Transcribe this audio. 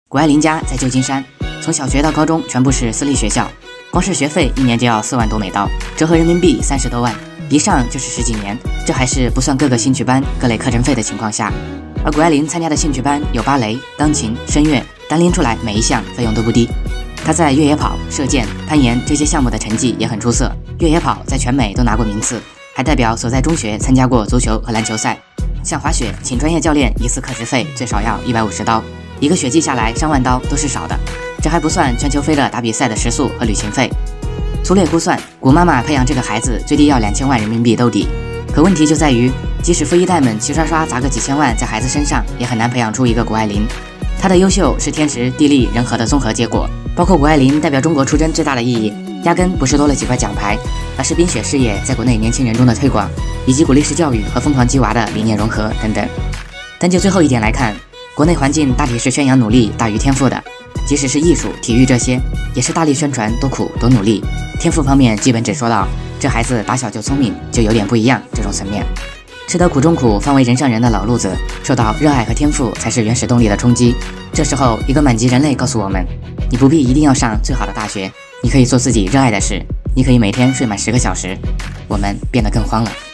谷爱凌家在旧金山，从小学到高中全部是私立学校，光是学费1年就要4万多美刀，折合人民币30多万，一上就是10几年，这还是不算各个兴趣班、各类课程费的情况下。而谷爱凌参加的兴趣班有芭蕾、钢琴、声乐，单拎出来每一项费用都不低。她在越野跑、射箭、攀岩这些项目的成绩也很出色，越野跑在全美都拿过名次，还代表所在中学参加过足球和篮球赛。像滑雪，请专业教练一次课时费最少要150刀，一个雪季下来上万刀都是少的，这还不算全球飞了打比赛的食宿和旅行费。粗略估算，谷妈妈培养这个孩子最低要2000万人民币兜底。可问题就在于，即使富一代们齐刷刷砸个几千万在孩子身上，也很难培养出一个谷爱凌。她的优秀是天时地利人和的综合结果，包括谷爱凌代表中国出征最大的意义，压根不是多了几块奖牌，而是冰雪事业在国内年轻人中的推广，以及鼓励式教育和疯狂鸡娃的理念融合等等。但就最后一点来看，国内环境大体是宣扬努力大于天赋的，即使是艺术、体育这些，也是大力宣传多苦多努力，天赋方面基本只说到这孩子打小就聪明，就有点不一样这种层面。吃得苦中苦，方为人上人的老路子，受到热爱和天赋才是原始动力的冲击。这时候，一个满级人类告诉我们，你不必一定要上最好的大学，你可以做自己热爱的事，你可以每天睡满10个小时。我们变得更慌了。